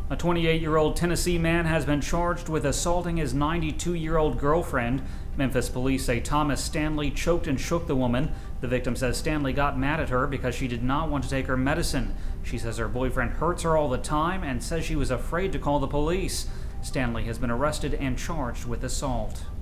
A 28-year-old Tennessee man has been charged with assaulting his 92-year-old girlfriend. Memphis police say Thomas Standley choked and shook the woman. The victim says Stanley got mad at her because she did not want to take her medicine. She says her boyfriend hurts her all the time and says she was afraid to call the police. Stanley has been arrested and charged with assault.